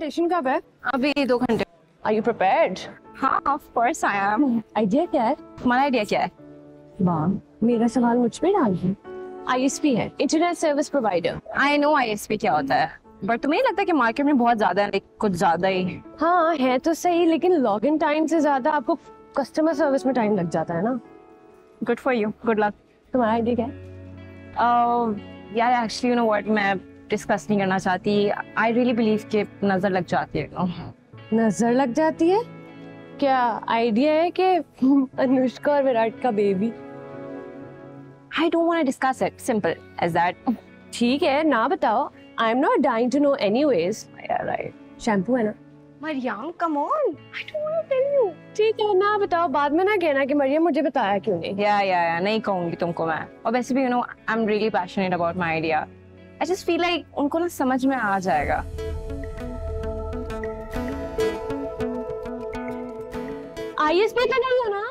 Station कब है? अभी 2 घंटे। Are you prepared? हाँ, of course I am। Idea क्या है? तुम्हारा आइडिया क्या है? वाह, मेरा सवाल मुझ पे डाल दी। ISP है, internet service provider. I know ISP क्या होता है, बट तुम्हें नहीं लगता कि मार्केट में बहुत ज्यादा है, कुछ ज्यादा ही? हाँ है तो सही, लेकिन लॉग इन टाइम से ज्यादा आपको कस्टमर सर्विस में टाइम लग जाता है ना। Good for you, good luck. तुम्हारा आइडिया क्या है? यार एक्चुअली यू नो व्हाट, मैं डिस्कस नहीं करना चाहती। आई रियली बिलीव कि नजर लग जाती है। नजर लग जाती है? क्या आइडिया है कि अनुष्का और विराट का baby? I don't want to discuss it. Simple as that. ठीक है, ना बताओ। I'm not dying to know anyways. Yeah, right. Shampoo है ना? Maryam, come on. I don't want to tell you. ठीक है, ना बताओ। बाद में ना कहना कि मरियम मुझे बताया क्यों नहीं। Yeah, नहीं कहूँगी तुमको मैं। और वैसे भी you know, I'm really passionate about my idea. I just feel like उनको ना समझ में आ जाएगा। ISP तो नहीं है ना?